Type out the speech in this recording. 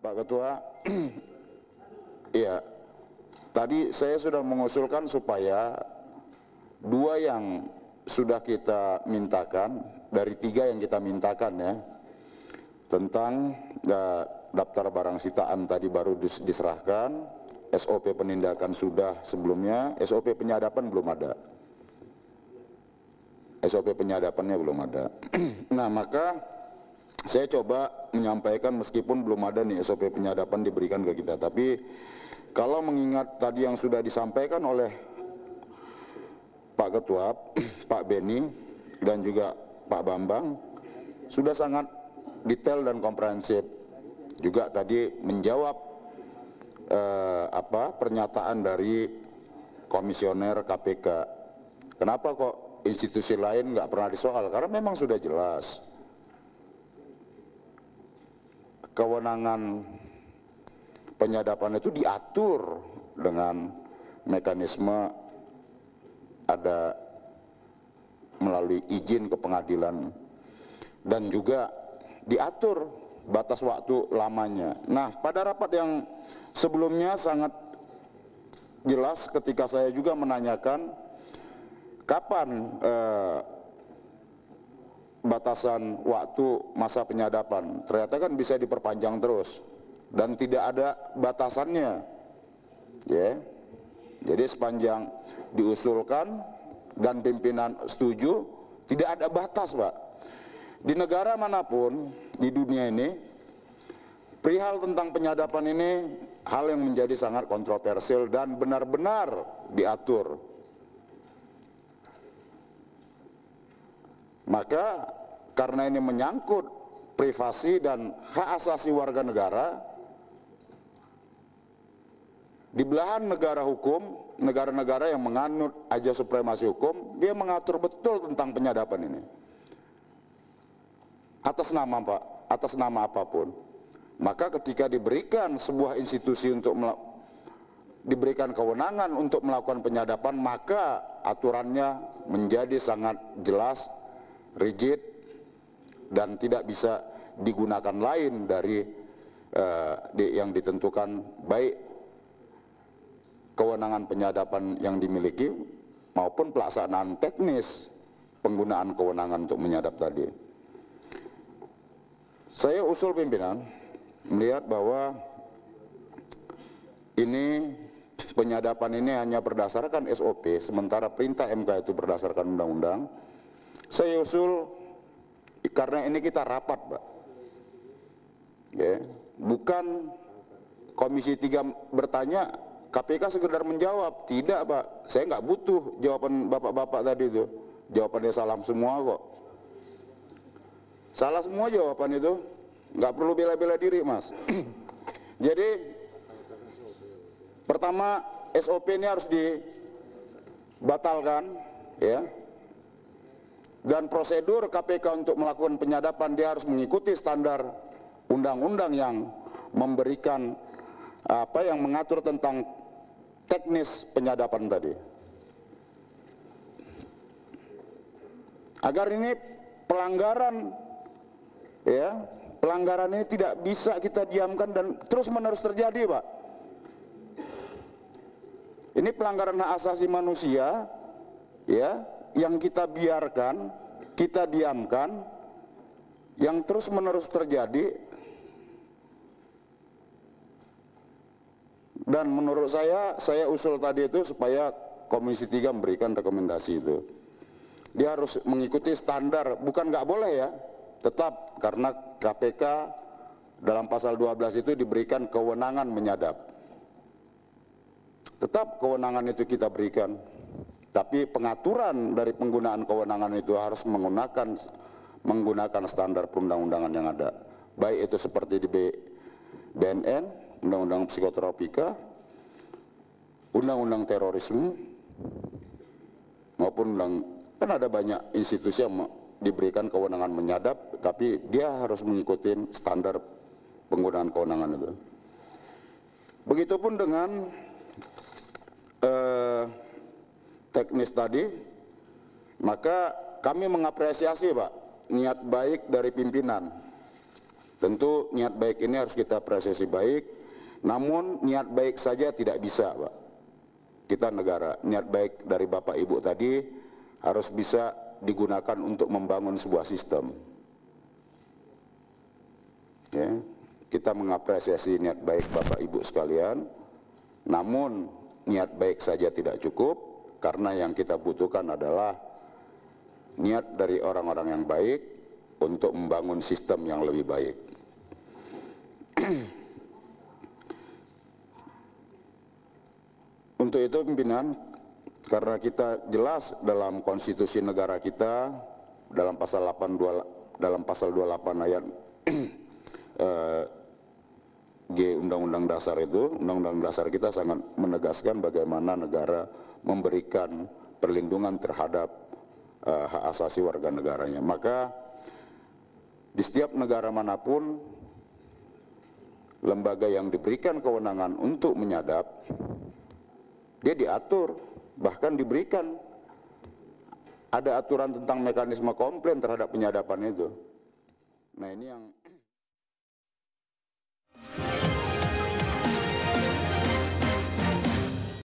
Pak Ketua, iya, tadi saya sudah mengusulkan supaya dua yang sudah kita mintakan, dari tiga yang kita mintakan ya, tentang daftar barang sitaan tadi baru diserahkan, SOP penindakan sudah sebelumnya, SOP penyadapan belum ada. SOP penyadapannya belum ada. Nah, maka saya coba menyampaikan meskipun belum ada nih SOP penyadapan diberikan ke kita, tapi kalau mengingat tadi yang sudah disampaikan oleh Pak Ketua, Pak Beni, dan juga Pak Bambang, sudah sangat detail dan komprehensif. Juga tadi menjawab pernyataan dari komisioner KPK. Kenapa kok institusi lain nggak pernah disoal? Karena memang sudah jelas kewenangan penyadapan itu diatur dengan mekanisme ada melalui izin ke pengadilan dan juga diatur batas waktu lamanya. Nah, pada rapat yang sebelumnya sangat jelas ketika saya juga menanyakan kapan batasan waktu masa penyadapan, ternyata kan bisa diperpanjang terus dan tidak ada batasannya ya. Jadi sepanjang diusulkan dan pimpinan setuju, tidak ada batas, Pak. Di negara manapun di dunia ini, perihal tentang penyadapan ini hal yang menjadi sangat kontroversial dan benar-benar diatur. Maka karena ini menyangkut privasi dan hak asasi warga negara, di belahan negara hukum, negara-negara yang menganut ajas supremasi hukum, dia mengatur betul tentang penyadapan ini. Atas nama atas nama apapun. Maka ketika diberikan sebuah institusi untuk diberikan kewenangan untuk melakukan penyadapan, maka aturannya menjadi sangat jelas, rigid, dan tidak bisa digunakan lain dari yang ditentukan, baik kewenangan penyadapan yang dimiliki maupun pelaksanaan teknis penggunaan kewenangan untuk menyadap tadi. Saya usul pimpinan melihat bahwa ini penyadapan ini hanya berdasarkan SOP, sementara perintah MK itu berdasarkan undang-undang. Saya usul, karena ini kita rapat, Pak, ya, bukan Komisi 3 bertanya, KPK sekedar menjawab. Tidak, Pak, saya nggak butuh jawaban bapak-bapak tadi itu. Jawabannya salah semua kok. Salah semua jawaban itu, nggak perlu bela-bela diri, Mas. Jadi pertama, SOP ini harus dibatalkan, ya. Dan prosedur KPK untuk melakukan penyadapan, dia harus mengikuti standar undang-undang yang memberikan yang mengatur tentang teknis penyadapan tadi. Agar ini pelanggaran, ya, pelanggaran ini tidak bisa kita diamkan dan terus-menerus terjadi, Pak. Ini pelanggaran hak asasi manusia, ya, yang kita biarkan, kita diamkan, yang terus-menerus terjadi. Dan menurut saya usul tadi itu supaya Komisi 3 memberikan rekomendasi itu. Dia harus mengikuti standar, bukan nggak boleh ya, tetap, karena KPK dalam pasal 12 itu diberikan kewenangan menyadap. Tetap kewenangan itu kita berikan. Tapi pengaturan dari penggunaan kewenangan itu harus menggunakan standar perundang-undangan yang ada. Baik itu seperti di BNN, Undang-Undang Psikotropika, Undang-Undang Terorisme, maupun kan ada banyak institusi yang diberikan kewenangan menyadap, tapi dia harus mengikuti standar penggunaan kewenangan itu. Begitupun dengan teknis tadi, maka kami mengapresiasi, Pak, niat baik dari pimpinan Tentu niat baik ini harus kita apresiasi baik, namun niat baik saja tidak bisa, Pak. Kita negara, niat baik dari Bapak Ibu tadi harus bisa digunakan untuk membangun sebuah sistem. Ya, kita mengapresiasi niat baik Bapak Ibu sekalian, namun niat baik saja tidak cukup, karena yang kita butuhkan adalah niat dari orang-orang yang baik untuk membangun sistem yang lebih baik. Untuk itu pimpinan, karena kita jelas dalam konstitusi negara kita dalam pasal 28 ayat G Undang-Undang Dasar itu, Undang-Undang Dasar kita sangat menegaskan bagaimana negara memberikan perlindungan terhadap hak asasi warga negaranya. Maka di setiap negara manapun, lembaga yang diberikan kewenangan untuk menyadap, dia diatur, bahkan diberikan ada aturan tentang mekanisme komplain terhadap penyadapan itu. Nah, ini yang